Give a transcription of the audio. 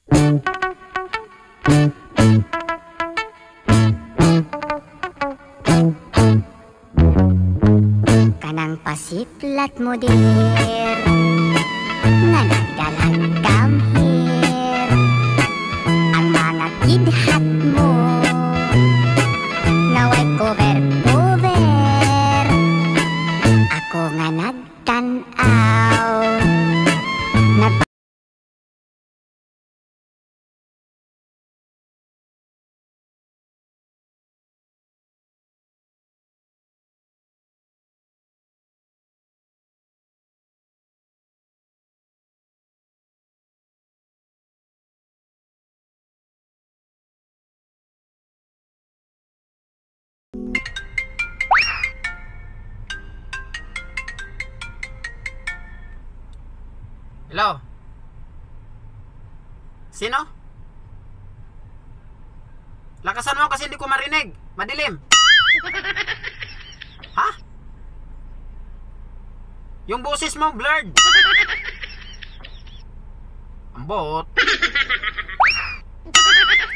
Kanang pasiplat mo dir nga nagdalag kamhir ang mga kidhat mo naway cover ako nga nagtanaw nag Hello? Sino? Lakasan mo kasi hindi ko marinig. Madilim. Ha? Yung boses mo blurred. Ambot.